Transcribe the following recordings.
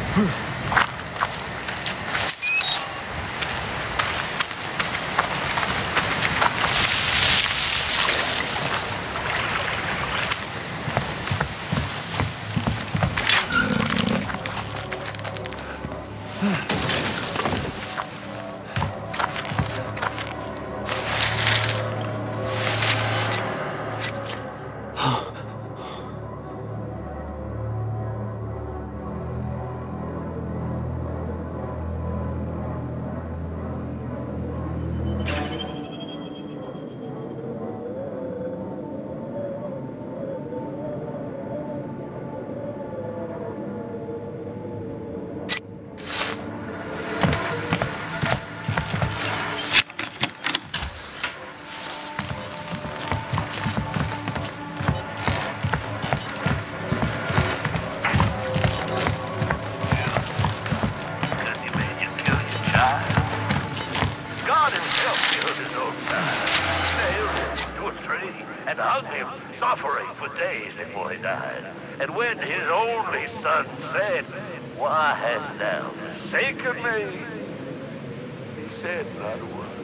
And hung him, suffering for days before he died. And when his only son said, "Why hast thou forsaken me?" he said not a word.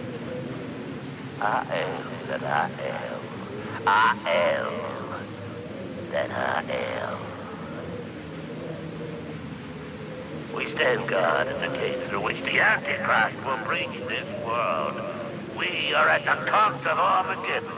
I am that I am. I am that I am. We stand guard at the gate through which the Antichrist will reach this world. We are at the coast of Armageddon.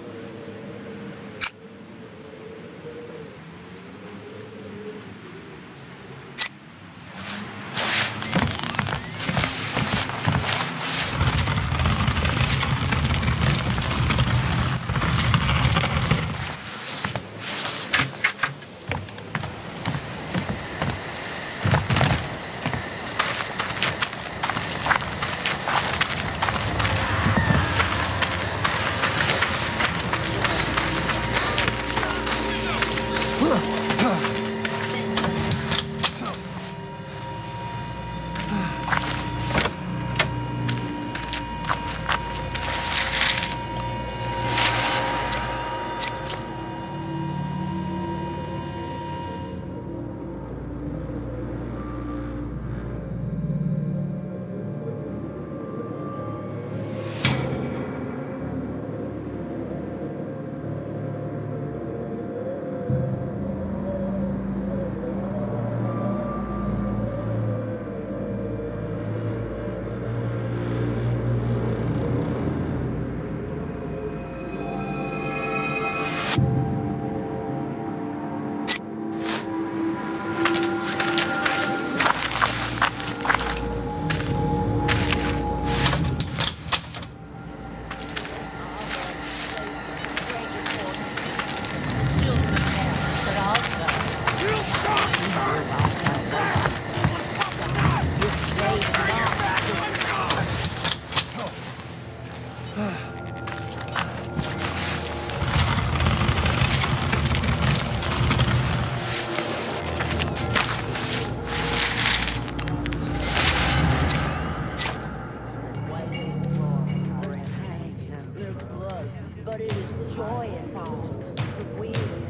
But it is joyous all. We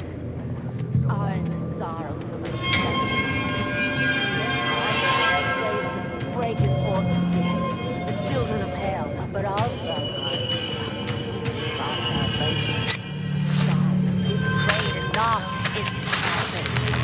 are in the sorrows of a places breaking forth again. The children of hell, but also our salvation. God is great and not is his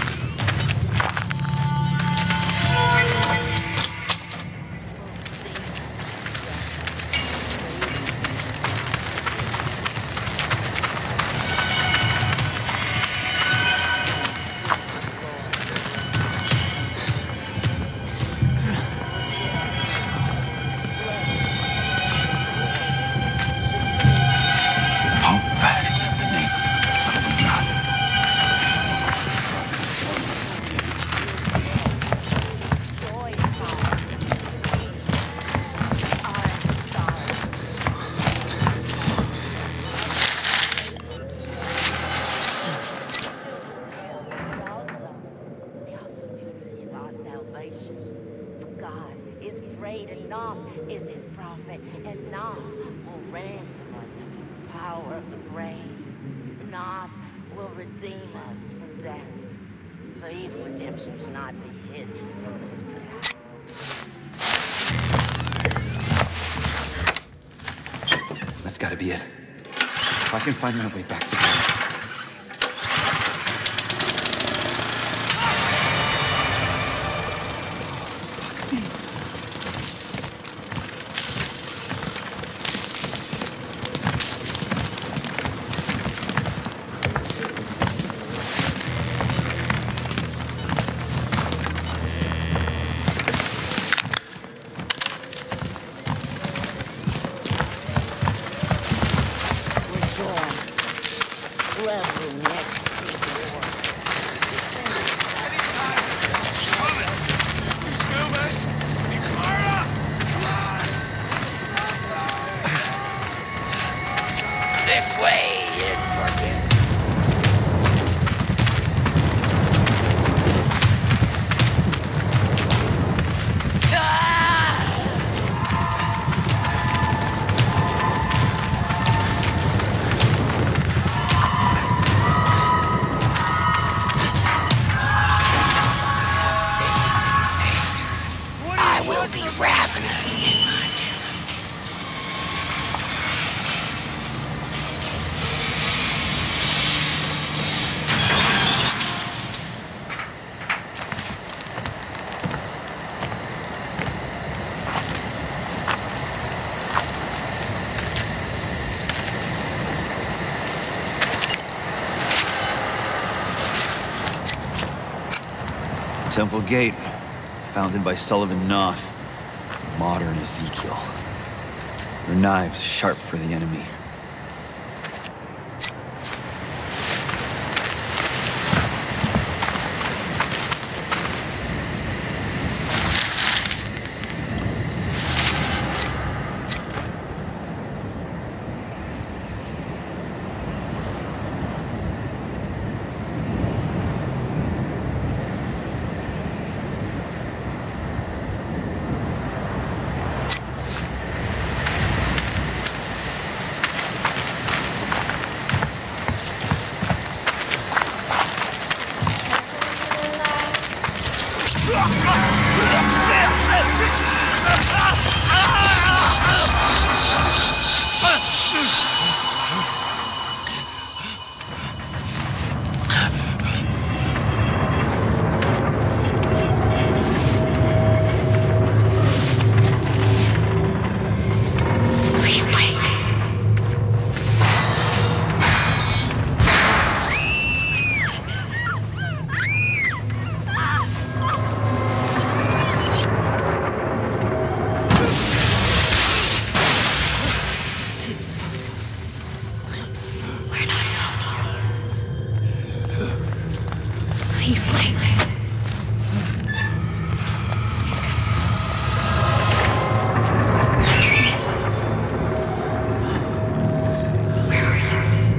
great, and Nom is his prophet, and Nom will ransom us from the power of the brain. Nom will redeem us from death, for So even redemption cannot be hidden. That's gotta be it. If I can find my way back to the... This way is working. I will be ravenous in my hands. Temple Gate, founded by Sullivan Noth. Modern Ezekiel. Their knives sharp for the enemy. Please, Blake. Where are you?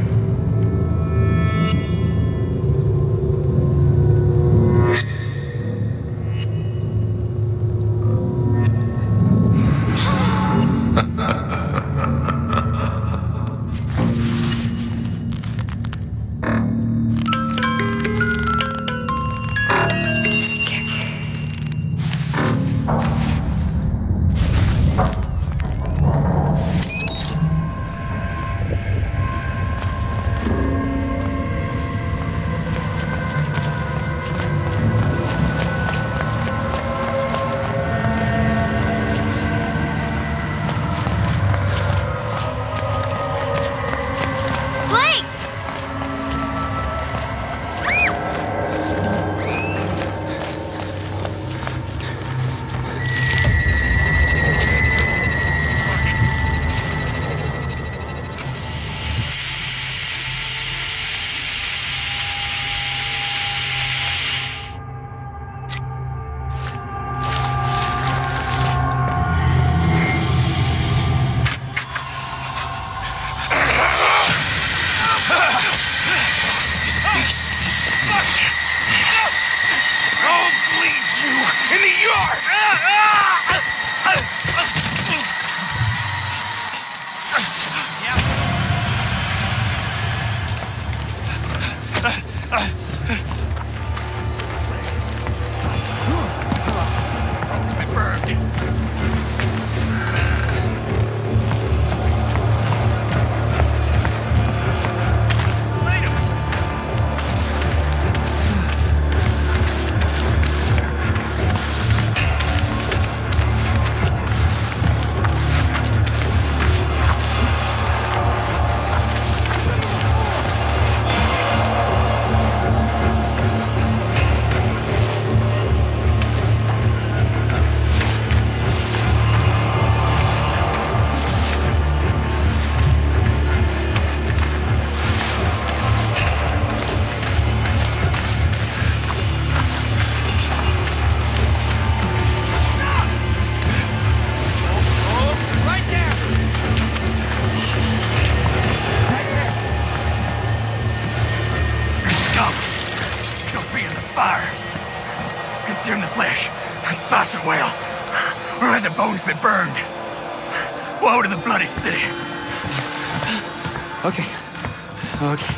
fire. Consume the flesh and sauce it well. Or let the bones be burned. Woe to the bloody city. Okay. Okay.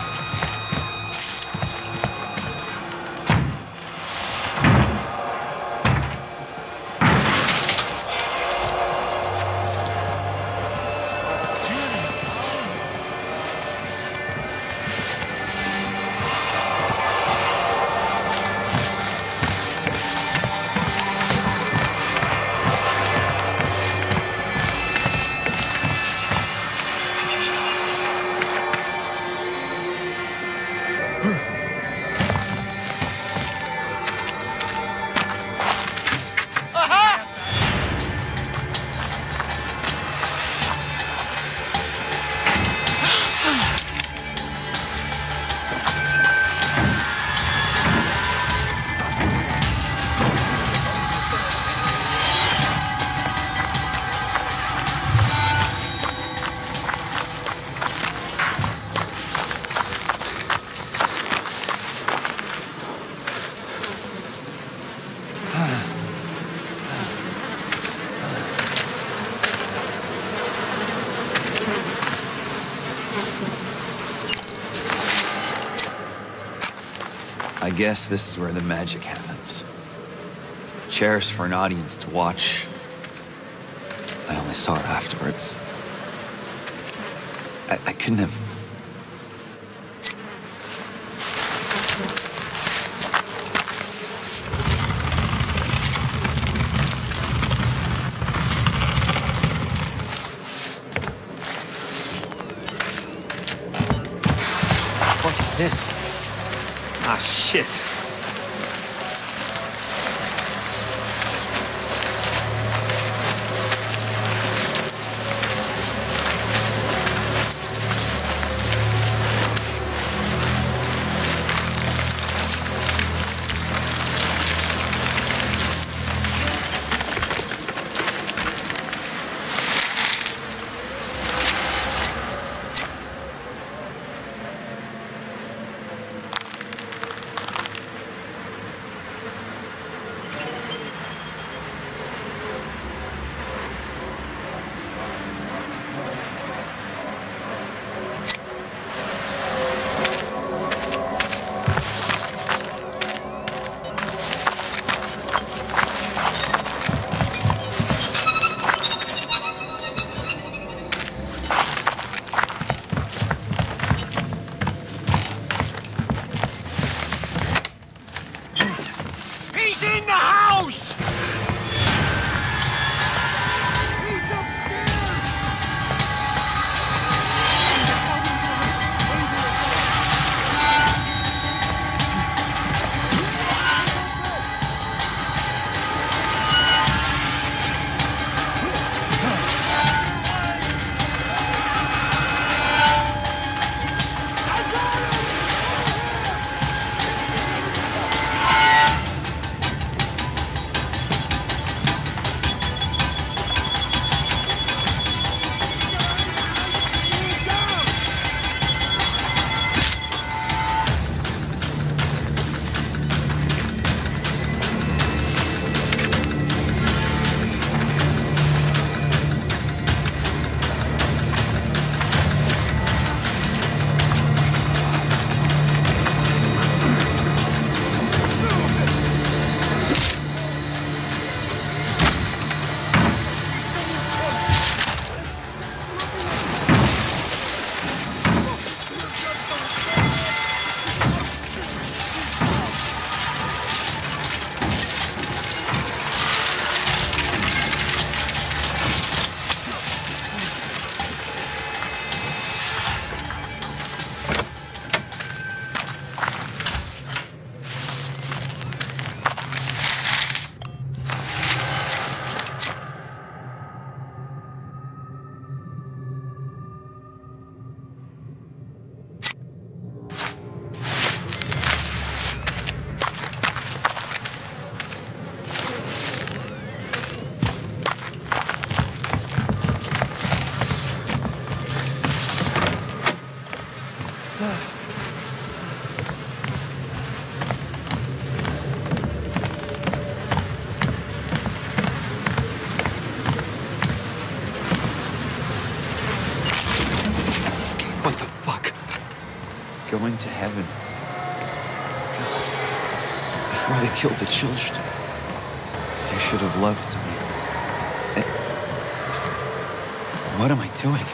I guess this is where the magic happens. Chairs for an audience to watch. I only saw her afterwards. I couldn't have... What is this? Ah, shit. before they killed the children. You should have loved me. What am I doing?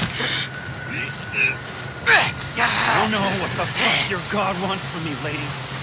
I don't know what the fuck your god wants from me, lady.